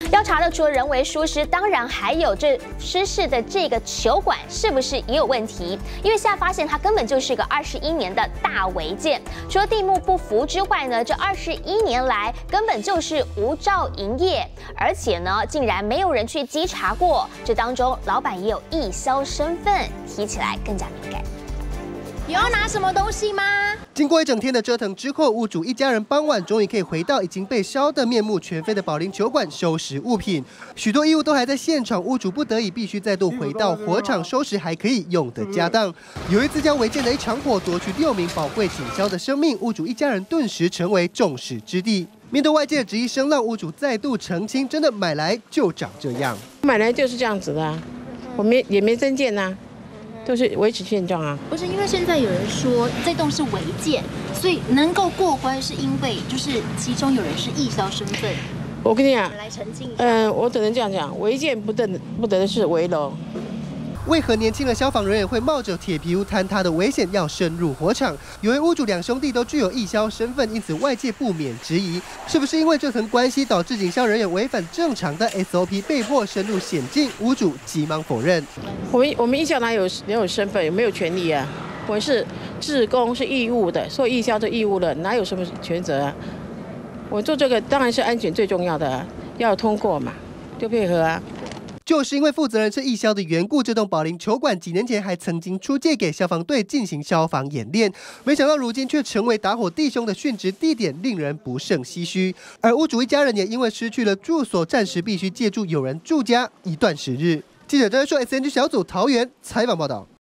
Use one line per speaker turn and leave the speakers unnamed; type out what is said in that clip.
要查的除了人为疏失，当然还有这失事的这个球馆是不是也有问题？因为现在发现它根本就是个21年的大违建，除了地目不符之外呢，这21年来根本就是无照营业，而且呢，竟然没有人去稽查过。这当中老板也有义消身份，提起来更加敏感。
有要拿什么东西吗？
经过一整天的折腾之后，屋主一家人傍晚终于可以回到已经被烧得面目全非的保龄球馆收拾物品。许多衣物都还在现场，屋主不得已必须再度回到火场收拾还可以用的家当。有一次将违建的一场火夺去6名宝贵警消的生命，屋主一家人顿时成为众矢之的。面对外界的质疑声浪，屋主再度澄清：真的买来就长这样，
买来就是这样子的啊，我也没增建呐。 都是维持现状啊！
不是因为现在有人说这栋是违建，所以能够过关是因为就是其中有人是义消身份。
我跟你讲，
来澄清一下。
我只能这样讲，违建不得的是危楼。
为何年轻的消防人员会冒着铁皮屋坍塌的危险要深入火场？由于屋主2兄弟都具有义消身份，因此外界不免质疑，是不是因为这层关系导致警消人员违反正常的 SOP 被迫深入险境？屋主急忙否认。
我们义消哪有身份，有没有权利啊？我们是志工，是义务的，做义消的义务了，哪有什么权责啊？我做这个当然是安全最重要的啊，要通过嘛，就配合啊。
就是因为负责人是义消的缘故，这栋保龄球馆几年前还曾经出借给消防队进行消防演练，没想到如今却成为打火弟兄的殉职地点，令人不胜唏嘘。而屋主一家人也因为失去了住所，暂时必须借住友人住家一段时日。记者张说 SNG 小组桃园采访报道。